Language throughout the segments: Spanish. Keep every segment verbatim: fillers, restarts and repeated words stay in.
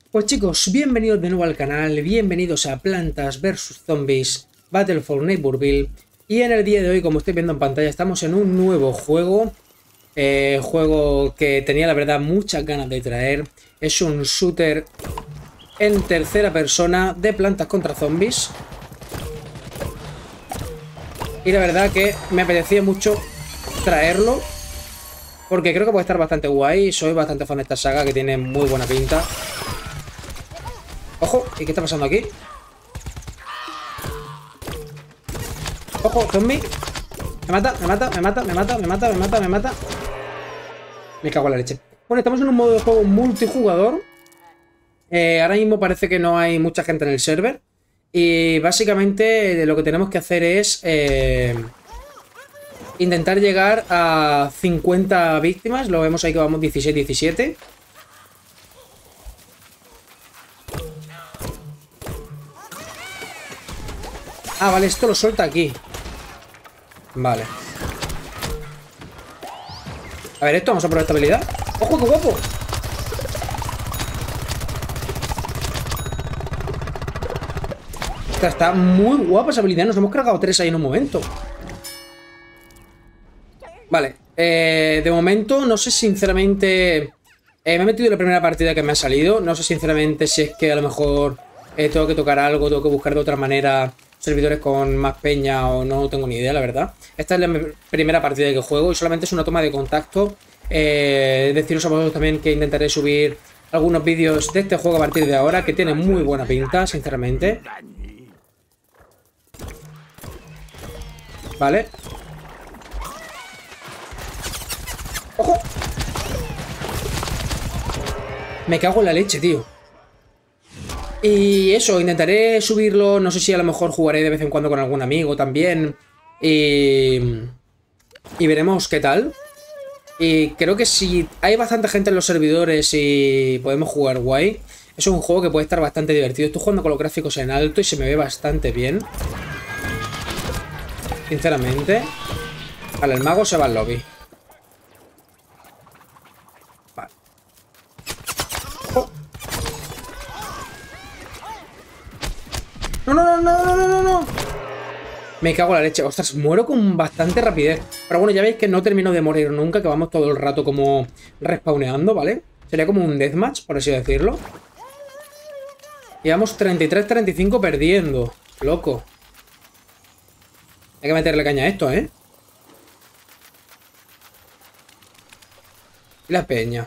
Pues chicos, bienvenidos de nuevo al canal, bienvenidos a Plantas versus. Zombies Battle for Neighborville. Y en el día de hoy, como estáis viendo en pantalla, estamos en un nuevo juego. Eh, juego que tenía la verdad muchas ganas de traer. Es un shooter en tercera persona de plantas contra zombies. Y la verdad que me apetecía mucho traerlo, porque creo que puede estar bastante guay. Soy bastante fan de esta saga, que tiene muy buena pinta. Ojo, ¿y qué está pasando aquí? Ojo, zombie. Me mata, me mata, me mata, me mata, me mata, me mata, me mata. Me cago en la leche. Bueno, estamos en un modo de juego multijugador. Eh, ahora mismo parece que no hay mucha gente en el server. Y básicamente lo que tenemos que hacer es eh, intentar llegar a cincuenta víctimas. Lo vemos ahí que vamos dieciséis diecisiete. Ah, vale, esto lo suelta aquí. Vale. A ver, esto, vamos a probar esta habilidad. ¡Ojo, qué guapo! Esta está muy guapa esa habilidad. Nos hemos cargado tres ahí en un momento. Vale. Eh, de momento, no sé sinceramente... Eh, me he metido en la primera partida que me ha salido. No sé sinceramente si es que a lo mejor eh, tengo que tocar algo, tengo que buscar de otra manera servidores con más peña o no tengo ni idea, la verdad. Esta es la primera partida que juego y solamente es una toma de contacto. Eh, deciros a vosotros también que intentaré subir algunos vídeos de este juego a partir de ahora, que tiene muy buena pinta, sinceramente. Vale. ¡Ojo! Me cago en la leche, tío. Y eso, intentaré subirlo. No sé si a lo mejor jugaré de vez en cuando con algún amigo también. Y... y veremos qué tal. Y creo que si hay bastante gente en los servidores y podemos jugar guay, es un juego que puede estar bastante divertido. Estoy jugando con los gráficos en alto y se me ve bastante bien, sinceramente. Vale, el mago se va al lobby. Vale. Oh. No, no, no, no, no, no, no. Me cago en la leche. Ostras, muero con bastante rapidez. Pero bueno, ya veis que no termino de morir nunca, que vamos todo el rato como respawneando, ¿vale? Sería como un deathmatch, por así decirlo. Y vamos treinta y tres treinta y cinco perdiendo. Loco. Hay que meterle caña a esto, ¿eh? Y la peña.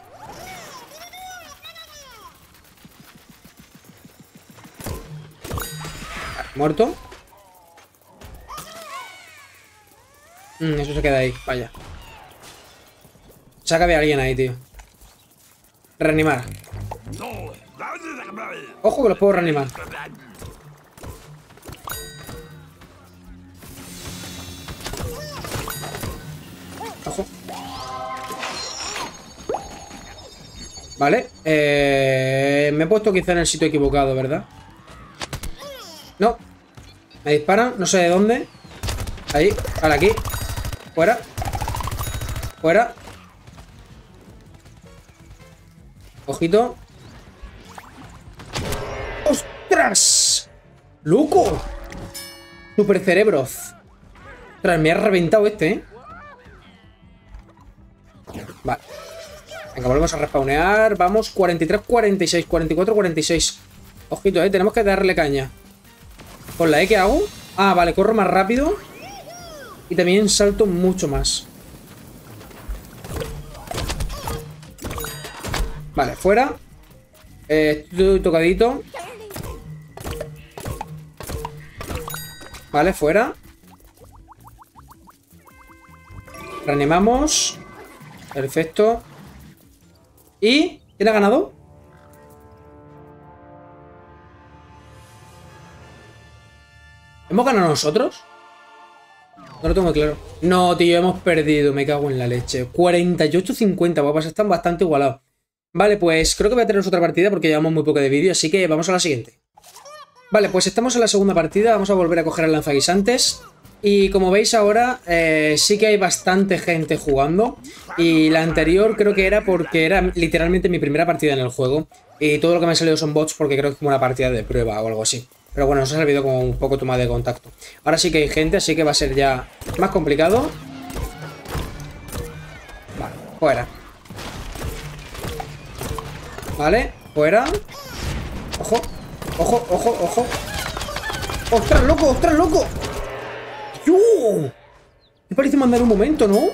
Vale, muerto. Mm, eso se queda ahí, vaya. Sácame a alguien ahí, tío. Reanimar. Ojo que los puedo reanimar. Ojo. Vale. Eh, me he puesto quizá en el sitio equivocado, ¿verdad? No. Me disparan, no sé de dónde. Ahí, vale, aquí. Fuera. Fuera. Ojito. ¡Ostras! ¡Loco! Super cerebros. Ostras, me ha reventado este, ¿eh? Vale. Venga, volvemos a respawnear. Vamos, cuarenta y tres, cuarenta y seis, cuarenta y cuatro, cuarenta y seis. Ojito, ¿eh? Tenemos que darle caña. ¿Con la E qué hago? Ah, vale, corro más rápido. Y también salto mucho más. Vale, fuera. Eh, estoy tocadito. Vale, fuera. Reanimamos. Perfecto. ¿Y quién ha ganado? ¿Hemos ganado nosotros? No lo tengo muy claro. No, tío, hemos perdido. Me cago en la leche. cuarenta y ocho cincuenta, guapas. Están bastante igualados. Vale, pues creo que voy a tener otra partida porque llevamos muy poco de vídeo, así que vamos a la siguiente. Vale, pues estamos en la segunda partida. Vamos a volver a coger el lanzaguisantes. Y como veis ahora, eh, sí que hay bastante gente jugando. Y la anterior creo que era porque era literalmente mi primera partida en el juego. Y todo lo que me ha salido son bots porque creo que es como una partida de prueba o algo así. Pero bueno, nos ha servido como un poco toma de contacto. Ahora sí que hay gente, así que va a ser ya más complicado. Vale, fuera. Vale, fuera. Ojo, ojo, ojo, ojo. ¡Ostras, loco! ¡Ostras, loco! ¡Yo! Me parece mandar un momento, ¿no?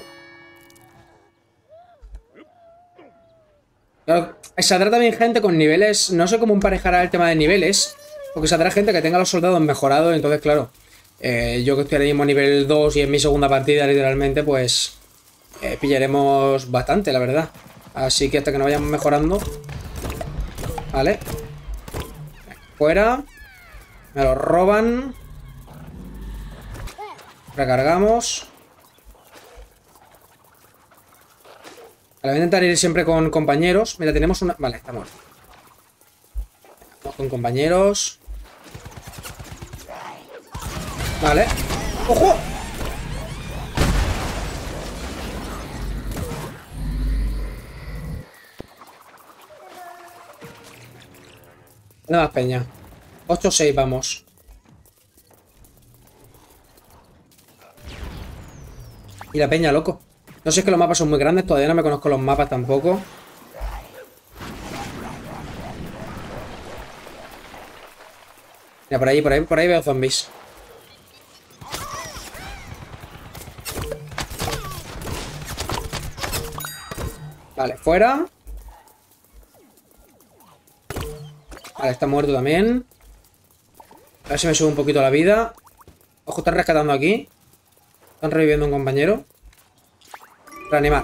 Claro, saldrá también gente con niveles. No sé cómo emparejará el tema de niveles. Porque saldrá gente que tenga los soldados mejorados. Entonces, claro, eh, yo que estoy ahora mismo a nivel dos y en mi segunda partida, literalmente, pues eh, pillaremos bastante, la verdad. Así que hasta que nos vayamos mejorando. Vale. Fuera. Me lo roban. Recargamos. Vale, voy a intentar ir siempre con compañeros. Mira, tenemos una... Vale, está muerto. Vamos con compañeros. Vale. ¡Ojo! Nada más peña. ocho seis, vamos. Y la peña, loco. No sé si es que los mapas son muy grandes. Todavía no me conozco los mapas tampoco. Mira, por ahí, por ahí, por ahí veo zombies. Vale, fuera. Vale, está muerto también. A ver si me sube un poquito la vida. Ojo, están rescatando aquí. Están reviviendo un compañero. Reanimar.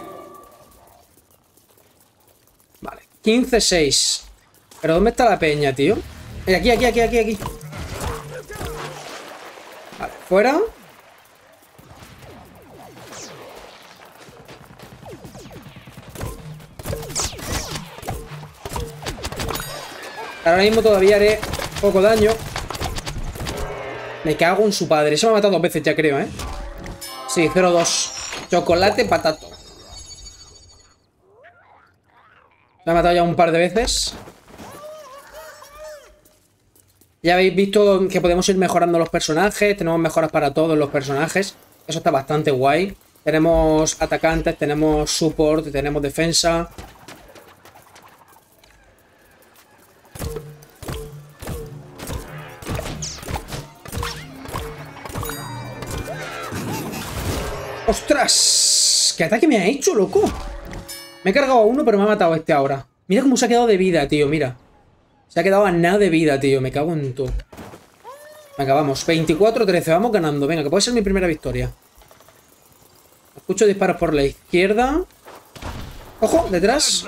Vale, quince seis. ¿Pero dónde está la peña, tío? Eh, aquí, aquí, aquí, aquí, aquí. Vale, fuera. Ahora mismo todavía haré poco daño. Me cago en su padre. Se me ha matado dos veces ya, creo, ¿eh? Sí, cero dos. Chocolate patato. Me ha matado ya un par de veces. Ya habéis visto que podemos ir mejorando los personajes. Tenemos mejoras para todos los personajes. Eso está bastante guay. Tenemos atacantes, tenemos support, tenemos defensa. ¡Ostras! ¿Qué ataque me ha hecho, loco? Me he cargado a uno, pero me ha matado este ahora. Mira cómo se ha quedado de vida, tío, mira. Se ha quedado a nada de vida, tío. Me cago en todo. Venga, vamos. veinticuatro trece. Vamos ganando. Venga, que puede ser mi primera victoria. Escucho disparos por la izquierda. ¡Ojo! Detrás.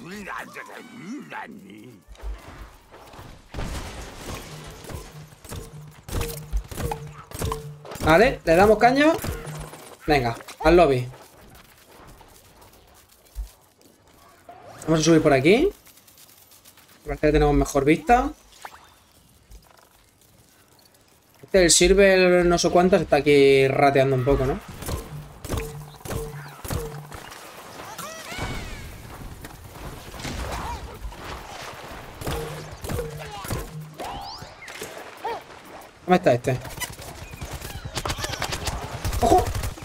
Vale, le damos caña. Venga, al lobby. Vamos a subir por aquí. Parece que tenemos mejor vista. Este, el Silver no sé cuántas, está aquí rateando un poco, ¿no? ¿Dónde está este? ¡Ojo!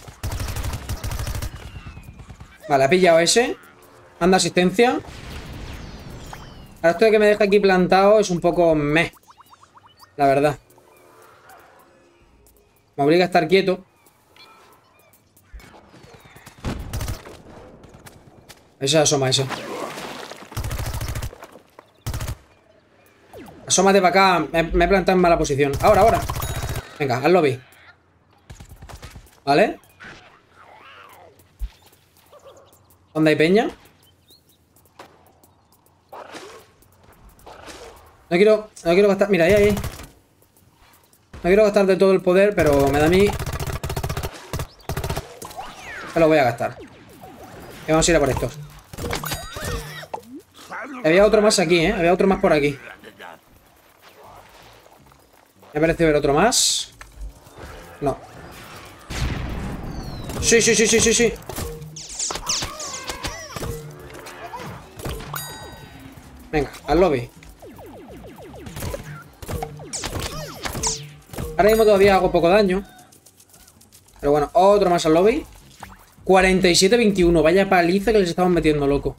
Vale, ha pillado ese. Anda asistencia. Ahora esto de que me deja aquí plantado es un poco meh. La verdad. Me obliga a estar quieto. Ese asoma, ese. Asómate para acá. Me, me he plantado en mala posición. Ahora, ahora. Venga, al lobby. ¿Vale? ¿Dónde hay peña? No quiero, no quiero gastar... Mira, ahí, ahí. No quiero gastar de todo el poder, pero me da a mí... Que lo voy a gastar. Y vamos a ir a por estos. Había otro más aquí, ¿eh? Había otro más por aquí. Me parece ver otro más. No. Sí, sí, sí, sí, sí, sí. Venga, al lobby. Ahora mismo todavía hago poco daño. Pero bueno, otro más al lobby. cuarenta y siete veintiuno. Vaya paliza que les estamos metiendo, loco.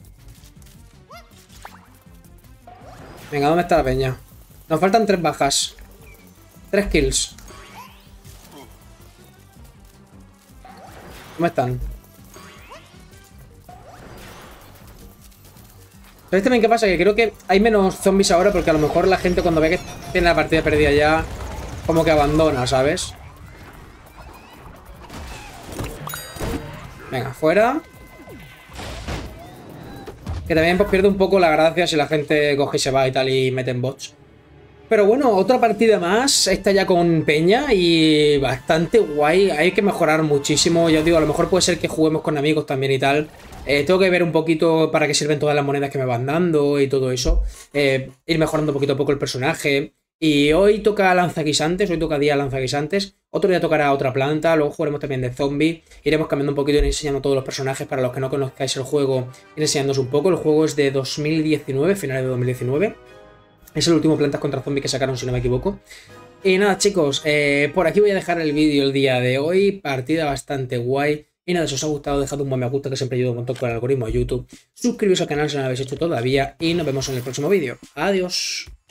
Venga, ¿dónde está la peña? Nos faltan tres bajas. Tres kills. ¿Cómo están? ¿Sabéis también qué pasa? Que creo que hay menos zombies ahora porque a lo mejor la gente cuando ve que tiene la partida perdida ya como que abandona, ¿sabes? Venga, fuera. Que también pues pierde un poco la gracia si la gente coge y se va y tal y meten bots. Pero bueno, otra partida más. Esta ya con peña y bastante guay. Hay que mejorar muchísimo. Ya os digo, a lo mejor puede ser que juguemos con amigos también y tal. Eh, tengo que ver un poquito para qué sirven todas las monedas que me van dando y todo eso. Eh, ir mejorando poquito a poco el personaje. Y hoy toca lanzaguisantes, hoy toca día lanzaguisantes. Otro día tocará otra planta, luego jugaremos también de zombie. Iremos cambiando un poquito y enseñando todos los personajes para los que no conozcáis el juego. Ir enseñándoos un poco. El juego es de dos mil diecinueve, finales de dos mil diecinueve. Es el último Plantas contra Zombies que sacaron, si no me equivoco. Y nada, chicos, eh, por aquí voy a dejar el vídeo el día de hoy. Partida bastante guay. Y nada, si os ha gustado, dejad un buen me gusta, que siempre ayuda un montón con el algoritmo de YouTube. Suscribiros al canal si no lo habéis hecho todavía. Y nos vemos en el próximo vídeo. Adiós.